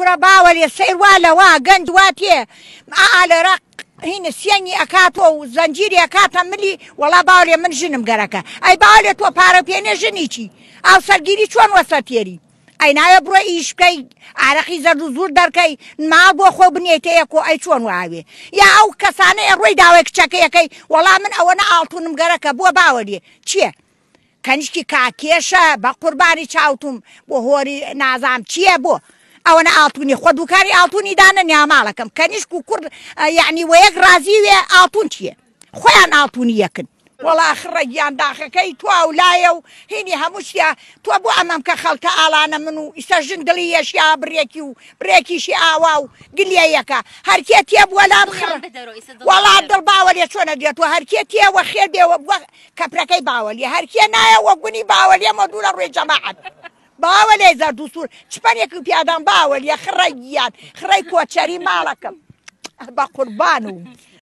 بڕە باوەێ سەیروا لەوا گەنج واتێ ئالەرە هینە سێنی ئەکاتەوە و زەنجیری ئەکاتە ملی وەڵا باوەێ من ژنم گەرەکە ئەی باوەێ تۆ پارە پێێنێ ژنی چی ئاو سەرگیری چۆن وەسە تێری ئەی ناوێ بڕۆ ئیش بکەی ئارەقی زەرد و زور دەرکەی ما بۆ خۆ بنێتەیەکۆ ئەی چۆن واوێ یا ئەو کەسانەیە ڕۆی داوای کچەکەیەکەی وەڵا من ئەوەنە ئاڵتونم گەرەکە بۆ باوەێ چییە کەنیشتی کاکێشە بە قوربانی چاوتم بۆ هۆری نازام چییە بۆ ئەوەنە ئاڵتونی خۆ دووکاری ئاڵتونی دانە نیاماڵەکەم کەنیشک و کورد یعنی وەیەک رازی وێ ئاڵتون چییە خۆیان ئاڵتونی یەکن وەڵا خڕە گیان داخەکەی تو ئەولایە و هینی هەمووشیا تۆ بۆ ئەمەم کە خەڵکە ئاڵانە من و ئیسە ژن دڵی یەشیا بڕێکی و برێکیشی ئاوا و گلیەیەکە هەرکێ تێ بووە لام خڕ وەڵا دڵ باوەێ چۆنە دێت و هەرکێ تێوە خێر بێوە بووە کەپرەکەی باوەلیە هەرکێ نایەوە گونی باوەلیە مەدوو لە ڕێ جەماعەت باوەلێ زەرد و سوور چپەنێکی پیادان باوەلیە خڕە گیان خڕەی کۆچەری ماڵەکەم بە قوربان و